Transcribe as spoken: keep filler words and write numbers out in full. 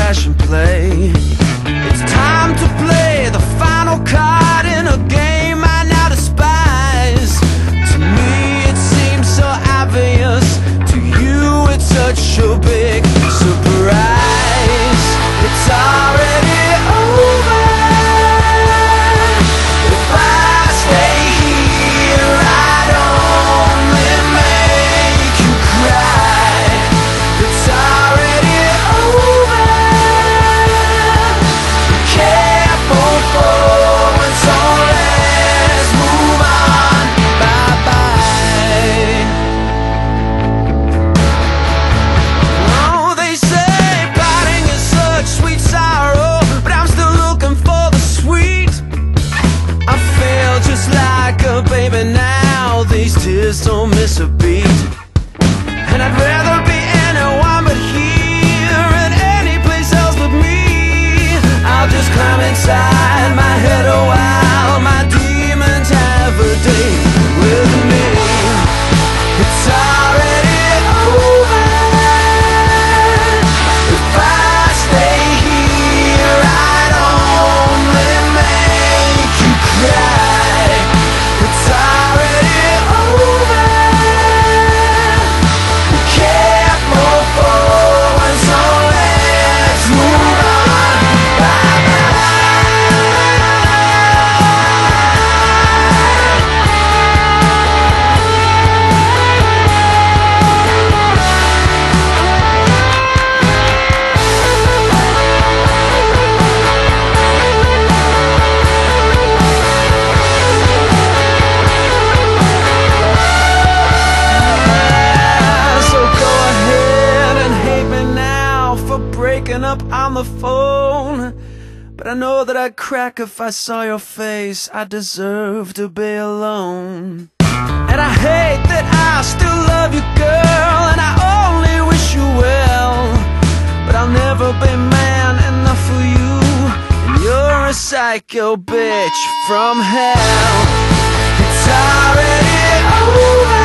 crash and play. It's time to play the final card in a game I now despise. To me it seems so obvious, to you it's such a big surprise. It's already over. If I stay here I'd only make you cry. It's already over. We can't move forward, so let's move on. Bye bye. Oh, they say parting is such sweet sorrow, but I'm still looking for the sweet. I feel just like a baby now, these tears don't miss a beat. And I'd rather be anyone but here, and any place else but me. I'll just climb inside my head a while my demons have a day with me. It's already over. If I stay here I'd only make you cry. It's already over. We can't move forward, so let's move on. Bye bye. So go ahead and hate me now for breaking up on the phone, but I know that I'd crack if I saw your face. I deserve to be alone. And I hate that I still love you, girl, and I only wish you well, but I'll never be man enough for you, and you're a psycho bitch from hell. It's already over.